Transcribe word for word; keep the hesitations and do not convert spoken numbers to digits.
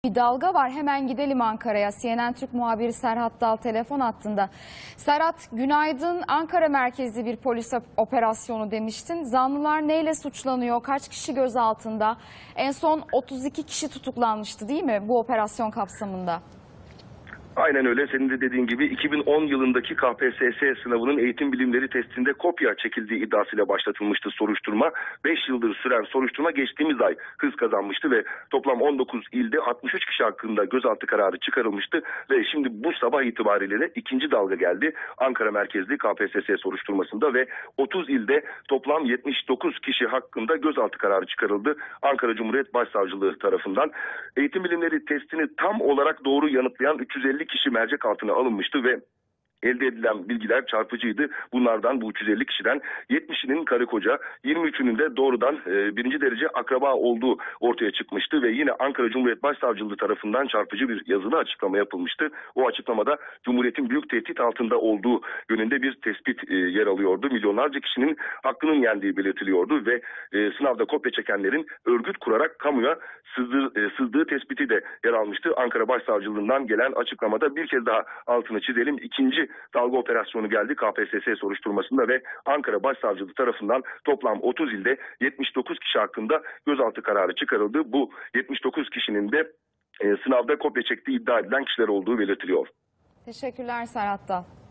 Bir dalga var. Hemen gidelim Ankara'ya. C N N Türk muhabiri Serhat Dal telefon hattında. Serhat, günaydın. Ankara merkezli bir polis operasyonu demiştin. Zanlılar neyle suçlanıyor? Kaç kişi gözaltında? En son otuz iki kişi tutuklanmıştı değil mi bu operasyon kapsamında? Aynen öyle. Senin de dediğin gibi iki bin on yılındaki K P S S sınavının eğitim bilimleri testinde kopya çekildiği iddiasıyla başlatılmıştı soruşturma. beş yıldır süren soruşturma geçtiğimiz ay hız kazanmıştı ve toplam on dokuz ilde altmış üç kişi hakkında gözaltı kararı çıkarılmıştı ve şimdi bu sabah itibariyle de ikinci dalga geldi. Ankara merkezli K P S S soruşturmasında ve otuz ilde toplam yetmiş dokuz kişi hakkında gözaltı kararı çıkarıldı Ankara Cumhuriyet Başsavcılığı tarafından. Eğitim bilimleri testini tam olarak doğru yanıtlayan üç yüz elli kişi mercek altına alınmıştı ve elde edilen bilgiler çarpıcıydı. Bunlardan bu üç yüz elli kişiden yetmişinin karı koca, yirmi üçünün de doğrudan e, birinci derece akraba olduğu ortaya çıkmıştı ve yine Ankara Cumhuriyet Başsavcılığı tarafından çarpıcı bir yazılı açıklama yapılmıştı. O açıklamada Cumhuriyet'in büyük tehdit altında olduğu yönünde bir tespit e, yer alıyordu. Milyonlarca kişinin hakkının yendiği belirtiliyordu ve e, sınavda kopya çekenlerin örgüt kurarak kamuya sızdığı, e, sızdığı tespiti de yer almıştı. Ankara Başsavcılığından gelen açıklamada bir kez daha altını çizelim. İkinci dalga operasyonu geldi K P S S soruşturmasında ve Ankara Başsavcılığı tarafından toplam otuz ilde yetmiş dokuz kişi hakkında gözaltı kararı çıkarıldı. Bu yetmiş dokuz kişinin de e, sınavda kopya çektiği iddia edilen kişiler olduğu belirtiliyor. Teşekkürler Serhat Dal.